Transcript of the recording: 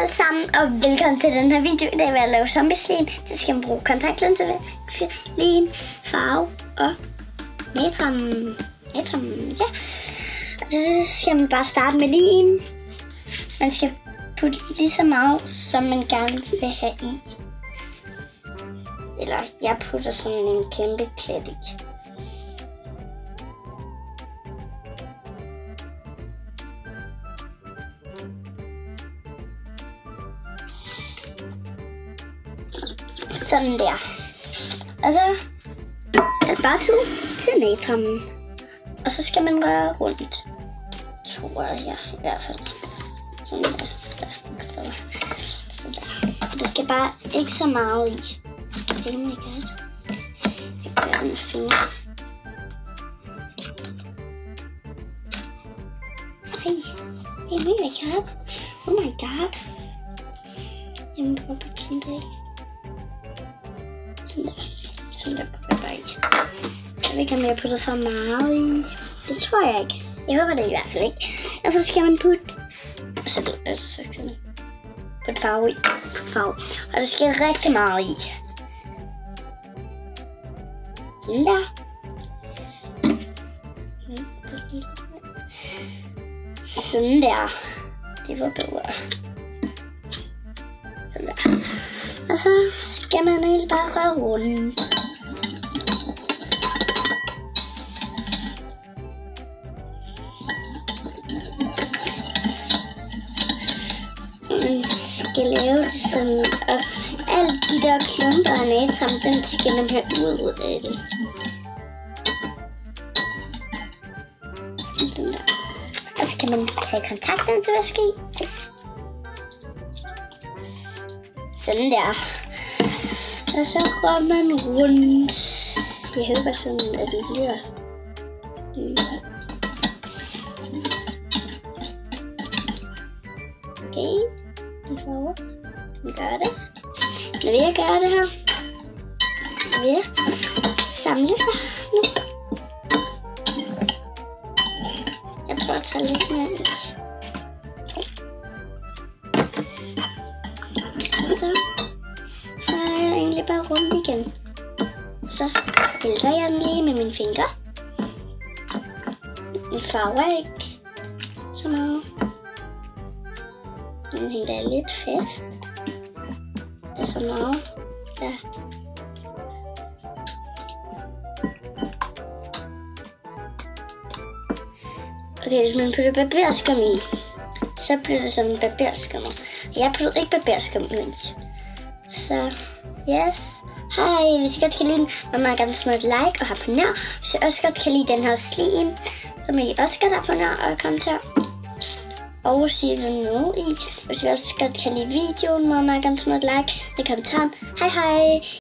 alle sammen, og velkommen til den her video. I dag vil jeg lave zombieslim. Det skal man bruge kontaktlinser ved, lim, farve og natron. Ja. Og så skal man bare starte med lim. Man skal putte lige så meget, som man gerne vil have i. Eller jeg putter sådan en kæmpe klat i. Sådan der. Og så er det bare tid til natron. Og så skal man røre rundt. Tror jeg i hvert fald. Sådan der. Sådan der. Og det skal bare ikke så meget i. Oh my god. Jeg gør det med fingre. Oh my god. Oh my god. Jeg prøver på sådan der. Sådan der prøver jeg bare ikke. Jeg ved ikke, om jeg putter for meget i. Det tror jeg ikke. Jeg håber det i hvert fald ikke. Og så skal man putte. Så skal man putte farve i. Og det skal rigtig meget i. Sådan der. Sådan der. Det var bedre. Sådan der. Og så skal man helt bare røre rundt. Man skal lave det sådan, og alle de der klumper af natron, den skal man have ud af det. Sådan der. Og så kan man have kontaktlinsevæske i. Sådan der. Og så går man rundt. Jeg håber sådan, at det bliver. Okay. Vi gør det. Når vi gør det her, så vil jeg samle sig nu. Jeg tror, jeg tager lidt mere i. Så har jeg egentlig bare rundt igen. Så vælter jeg den lige med mine fingre. Den farver ikke så meget. Den hænger lidt fast. Det er så meget. Der. Okay, hvis man putter barberskum i, så bliver det som en barberskum. Jeg putter ikke barberskum i. Så, yes. Hej, hvis I godt kan lide den, må man gerne smide et like og abonnere. Hvis I også godt kan lide den her slim, så må I også godt abonnere og kommentere. Og sige det nu i. Hvis I også godt kan lide videoen, må man gerne smide et like i kommentaren. Hej hej!